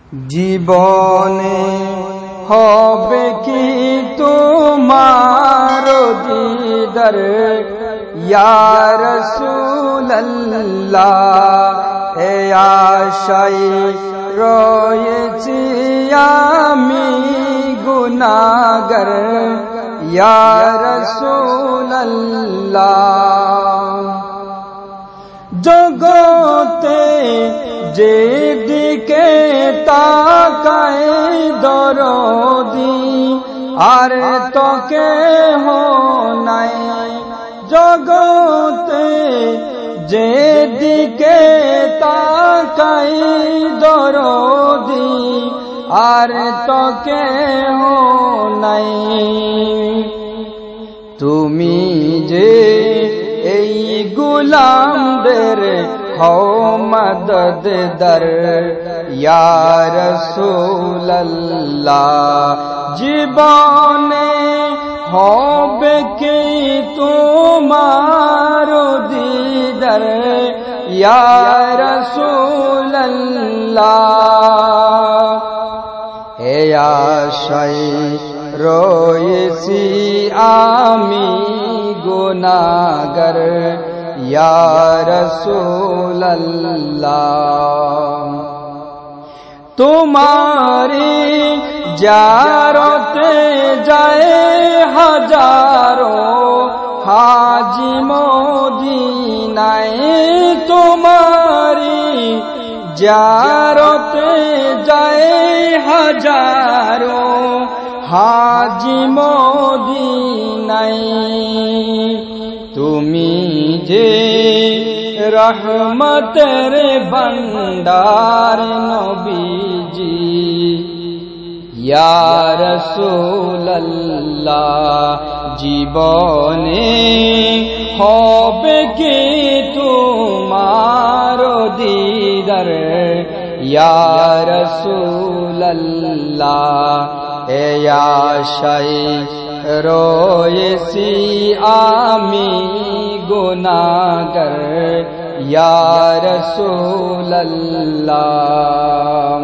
জীবনে হবে কি তোমার দিদার ইয়া রাসূলুল্লাহ, এ আশায় রয়েছি আমি গুনাহগার ইয়া রাসূলুল্লাহ। জগতে যেদিকে তাকাই দরদি আর তো কেহ নাই, জগতে যেদিকে তাকাই দরদি আর তো কেহ নাই। তুমি যে এই গুলামদের হও মদদগার ইয়া রাসূলুল্লাহ, জীবনে হবে কি তোমার দিদার ইয়া রাসূলুল্লাহ। এ আশায় রয়েছি আমি গুনাহগার ইয়া রাসূলুল্লাহ। তোমারি জিয়ারতে যায় হাজারো হাজি মদিনায়, তোমারি জিয়ারতে যায় হাজারো হাজি মদিনায়। তুমি যে রহমতের ভান্ডার নবীজি ইয়া রাসূলুল্লাহ, জীবনে হবে কি তোমার দিদার ইয়া রাসূলুল্লাহ। এ আশায় রয়েছি আমি গুনাহগার ইয়া রাসূলুল্লাহ।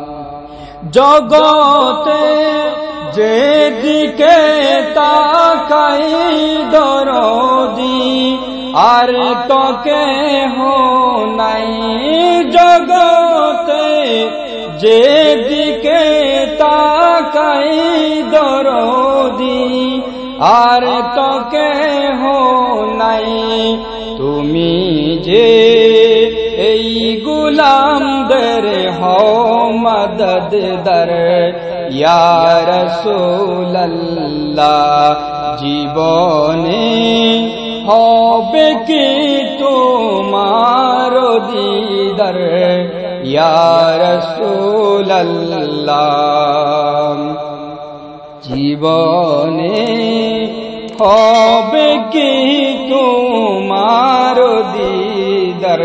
জগতে যেদিকে তাকাই দরদি আর তো কেহ নাই, জগতে যেদিকে তাকাই দরদি আর তো কেহ নাই। তুমি যে এই গুলামদের হও মদদগার ইয়া রাসূলুল্লাহ, জীবনে হবে কি তোমার দিদার ইয়া রাসূলুল্লাহ, জীবনে হবে কি তোমার দিদার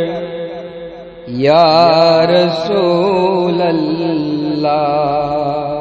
ইয়া রাসূলুল্লাহ।